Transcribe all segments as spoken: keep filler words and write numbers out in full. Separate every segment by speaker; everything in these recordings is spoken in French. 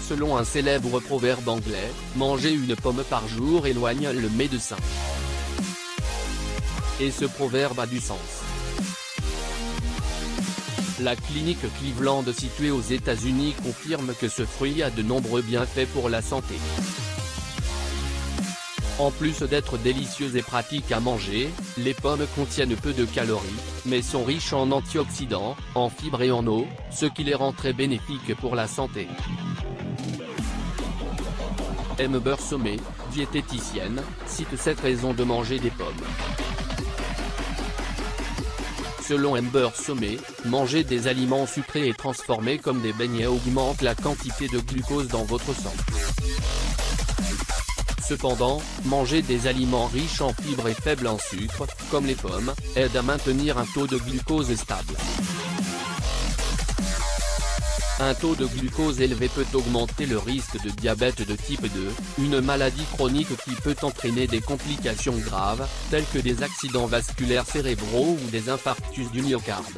Speaker 1: Selon un célèbre proverbe anglais, manger une pomme par jour éloigne le médecin. Et ce proverbe a du sens. La clinique Cleveland située aux États-Unis confirme que ce fruit a de nombreux bienfaits pour la santé. En plus d'être délicieuses et pratiques à manger, les pommes contiennent peu de calories, mais sont riches en antioxydants, en fibres et en eau, ce qui les rend très bénéfiques pour la santé. Amber Sommet, diététicienne, cite sept raisons de manger des pommes. Selon Amber Sommet, manger des aliments sucrés et transformés comme des beignets augmente la quantité de glucose dans votre sang. Cependant, manger des aliments riches en fibres et faibles en sucre, comme les pommes, aide à maintenir un taux de glucose stable. Un taux de glucose élevé peut augmenter le risque de diabète de type deux, une maladie chronique qui peut entraîner des complications graves, telles que des accidents vasculaires cérébraux ou des infarctus du myocarde.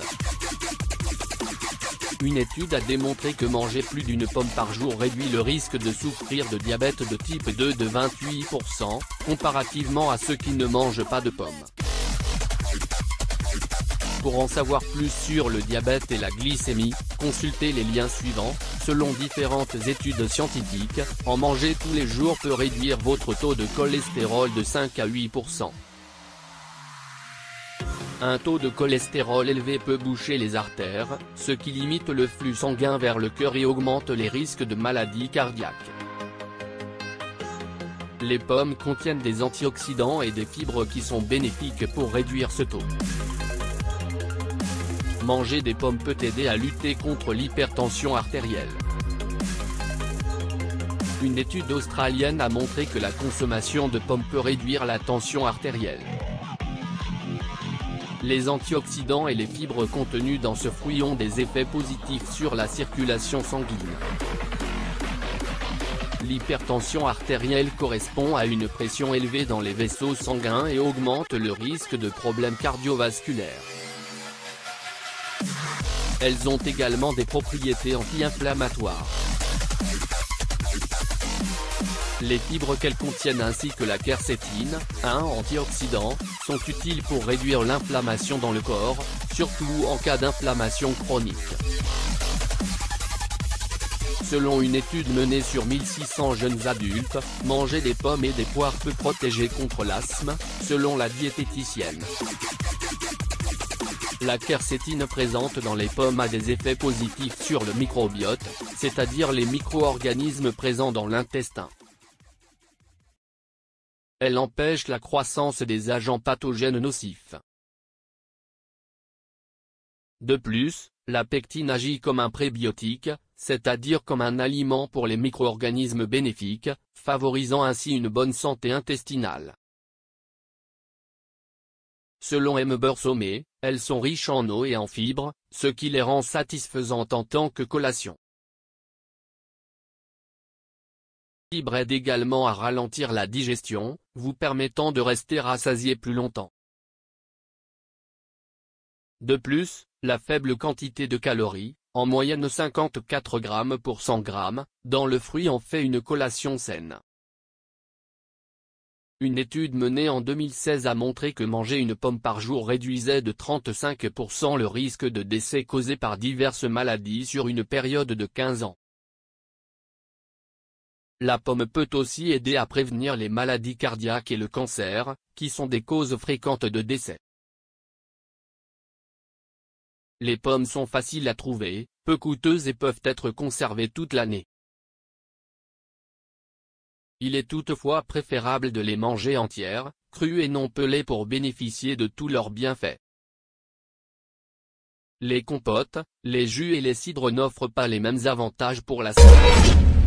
Speaker 1: Une étude a démontré que manger plus d'une pomme par jour réduit le risque de souffrir de diabète de type deux de vingt-huit pour cent, comparativement à ceux qui ne mangent pas de pommes. Pour en savoir plus sur le diabète et la glycémie, consultez les liens suivants. Selon différentes études scientifiques, en manger tous les jours peut réduire votre taux de cholestérol de cinq à huit pour cent. Un taux de cholestérol élevé peut boucher les artères, ce qui limite le flux sanguin vers le cœur et augmente les risques de maladies cardiaques. Les pommes contiennent des antioxydants et des fibres qui sont bénéfiques pour réduire ce taux. Manger des pommes peut aider à lutter contre l'hypertension artérielle. Une étude australienne a montré que la consommation de pommes peut réduire la tension artérielle. Les antioxydants et les fibres contenues dans ce fruit ont des effets positifs sur la circulation sanguine. L'hypertension artérielle correspond à une pression élevée dans les vaisseaux sanguins et augmente le risque de problèmes cardiovasculaires. Elles ont également des propriétés anti-inflammatoires. Les fibres qu'elles contiennent ainsi que la quercétine, un antioxydant, sont utiles pour réduire l'inflammation dans le corps, surtout en cas d'inflammation chronique. Selon une étude menée sur mille six cents jeunes adultes, manger des pommes et des poires peut protéger contre l'asthme, selon la diététicienne. La quercétine présente dans les pommes a des effets positifs sur le microbiote, c'est-à-dire les micro-organismes présents dans l'intestin. Elle empêche la croissance des agents pathogènes nocifs. De plus, la pectine agit comme un prébiotique, c'est-à-dire comme un aliment pour les micro-organismes bénéfiques, favorisant ainsi une bonne santé intestinale. Selon Amber Sommet, elles sont riches en eau et en fibres, ce qui les rend satisfaisantes en tant que collation. Les fibres aident également à ralentir la digestion, vous permettant de rester rassasié plus longtemps. De plus, la faible quantité de calories, en moyenne cinquante-quatre grammes pour cent grammes, dans le fruit en fait une collation saine. Une étude menée en deux mille seize a montré que manger une pomme par jour réduisait de trente-cinq pour cent le risque de décès causé par diverses maladies sur une période de quinze ans. La pomme peut aussi aider à prévenir les maladies cardiaques et le cancer, qui sont des causes fréquentes de décès. Les pommes sont faciles à trouver, peu coûteuses et peuvent être conservées toute l'année. Il est toutefois préférable de les manger entières, crues et non pelées pour bénéficier de tous leurs bienfaits. Les compotes, les jus et les cidres n'offrent pas les mêmes avantages pour la santé.